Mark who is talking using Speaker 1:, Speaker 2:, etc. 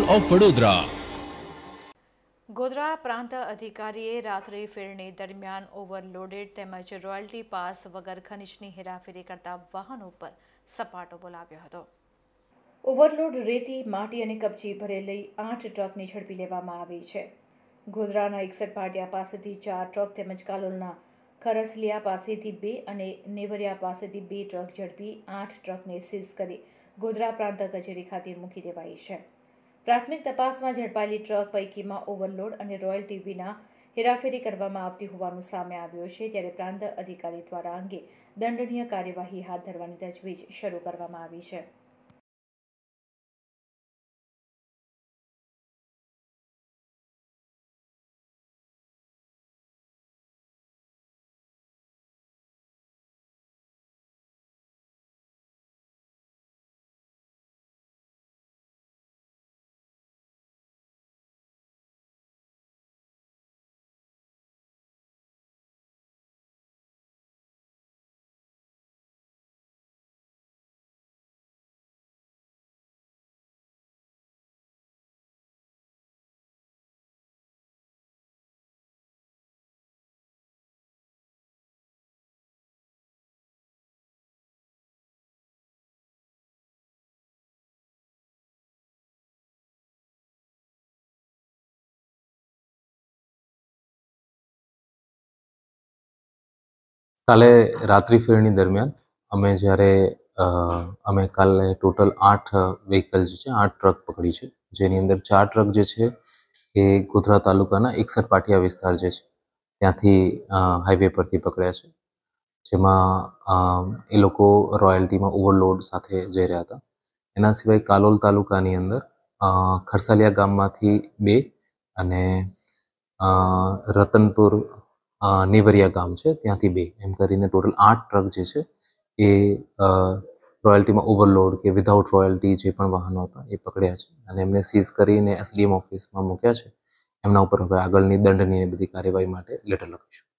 Speaker 1: Of Vadodara.
Speaker 2: Godhra પ્રાંત અધિકારીએ રાત્રિ ફેરણી દરમિયાન ઓવરલોડેડ તેમજ રોયલ્ટી પાસ વગર ખનીજની હેરાફેરી કરતા વાહનો પર સપાટો બોલાવ્યો હતો. ઓવરલોડ રેતી, માટી અને કપચી ભરેલી 8 ટ્રકને ઝડપી લેવામાં આવી છે. ગોધરાના 61 પાટિયા પાસેથી 4 ટ્રક તેમજ કાલોલના ખરસલિયા પાસેથી 2 અને નેવરિયા પાસેથી 2 ટ્રક ઝડપી 8 ટ્રકને સીઝ કરી ગોધરા પ્રાંત કચેરી ખાતે મૂકી દેવાઈ છે. પ્રાથમિક તપાસમાં ઝડપાયેલી ટ્રક પૈકીમાં ઓવરલોડ અને રોયલ્ટી વિના હેરાફેરી કરવામાં આવતી હોવાનું સામે આવ્યું છે. ત્યારે પ્રાંત અધિકારી દ્વારા અંગે દંડનીય કાર્યવાહી હાથ ધરવાની તજવીજ શરૂ કરવામાં આવી છે.
Speaker 3: કાલે રાત્રિ ફેરણી દરમિયાન અમે કાલે ટોટલ 8 વ્હીકલ જે છે 8 ટ્રક પકડી છે, જેની અંદર 4 ટ્રક જે છે એ ગોધરા તાલુકાના 61 પાટિયા વિસ્તાર જે છે ત્યાંથી હાઈવે પરથી પકડ્યા છે, જેમાં એ લોકો રોયલ્ટીમાં ઓવરલોડ સાથે જઈ રહ્યા હતા. એના સિવાય કાલોલ તાલુકાની અંદર ખરસાલિયા ગામમાંથી 2 અને રતનપુર નેવરિયા ગામ છે ત્યાંથી 2 એમ કરીને ટોટલ 8 ટ્રક જે છે એ રોયલ્ટીમાં ઓવરલોડ કે વિધાઉટ રોયલ્ટી જે પણ વાહનો હતા એ પકડ્યા છે અને એમને સીઝ કરીને એસડીએમ ઓફિસમાં મૂક્યા છે. એમના ઉપર હવે આગળની દંડનીય બધી કાર્યવાહી માટે લેટર લખીશું.